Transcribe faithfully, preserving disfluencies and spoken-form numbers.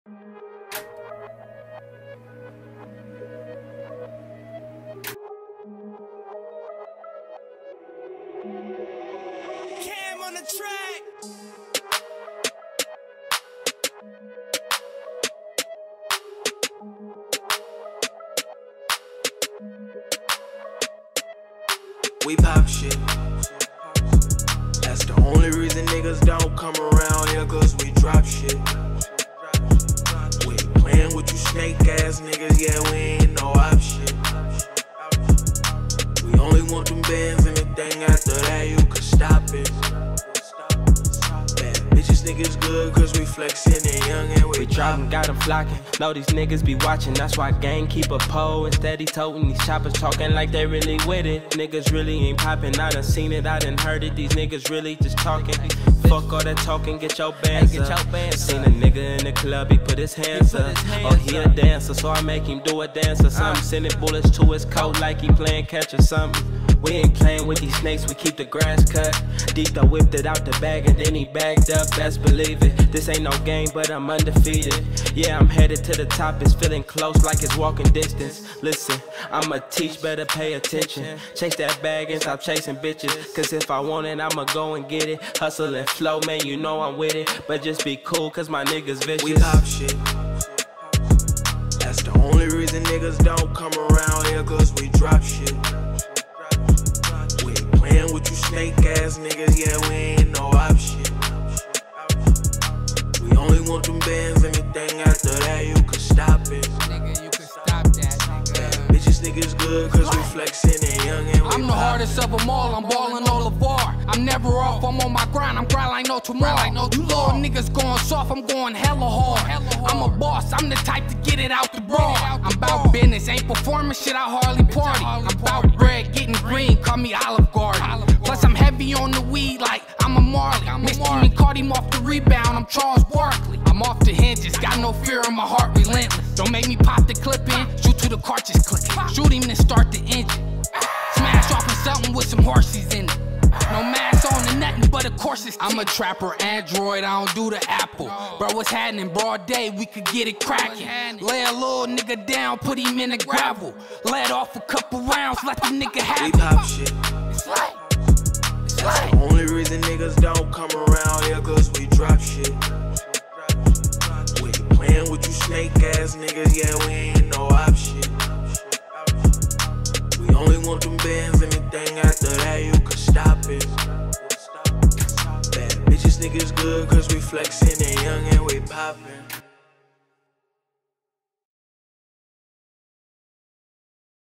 Cam on the track. We pop shit. That's the only reason niggas don't come around here, cause we drop shit. We ain't playing with you snake ass niggas, yeah, we ain't no op shit. We only want them bands, anything after that you can stop it. Bad bitches niggas good, cause we flexin' and young and we, we droppin', got them flockin'. Know these niggas be watchin', that's why gang keep a pole and steady totin'. These choppers talkin' like they really with it. Niggas really ain't poppin', I done seen it, I done heard it. These niggas really just talkin'. Fuck all that talkin', get your bands up. Seen a nigga in the club, he put his hands up. Oh, he a dancer, so I make him do a dance or something. Sending bullets to his coat like he playin' catch or something. We ain't playin' with these snakes, we keep the grass cut. Dito whipped it out the bag and then he bagged up, best believe it. This ain't no game, but I'm undefeated. Yeah, I'm headed to the top, it's feeling close like it's walking distance. Listen, I'ma teach, better pay attention. Chase that bag and stop chasing bitches. Cause if I want it, I'ma go and get it. Hustle and flow, man, you know I'm with it. But just be cool, cause my niggas vicious. We pop shit. That's the only reason niggas don't come around here, cause we drop shit. We ain't playing with you snake ass niggas, yeah, we ain't no op shit. We only want them bands, anything after that you can stop it. Nigga, you can stop that, nigga. Bitches niggas good, cause we flexin' and young and we I'm the hardest of them all, I'm ballin' all the bar. I'm never off, I'm on my grind, I'm grind like no tomorrow. Like no you little niggas going soft, I'm going hella hard. I'm a boss, I'm the type to get it out the bar. I'm about business, ain't performing shit, I hardly party. I'm about bread, getting green, call me Olive Garden. Plus I'm heavy on the weed like I'm a Marley. Miss me, caught him off the rebound, I'm Charles Barkley. I'm off the hinges, got no fear in my heart, relentless. Don't make me pop the clip in, shoot to the cartridge clicking. Shoot him then start the engine. Smash off of something with some horses in it. No mask on and nothing but of course it's I'm a trapper, Android, I don't do the Apple. Bro, what's happening? Broad day, we could get it crackin'. Lay a little nigga down, put him in the gravel. Let off a couple rounds, let the nigga have We it. pop shit. It's like, it's That's like. the only reason niggas don't come around here, cause we drop shit. We ain't playing with you snake ass niggas, yeah, we ain't no op shit. We only want them bands, anything after that you can stop it. Bad bitches niggas good, cause we flexin' and young and we poppin'.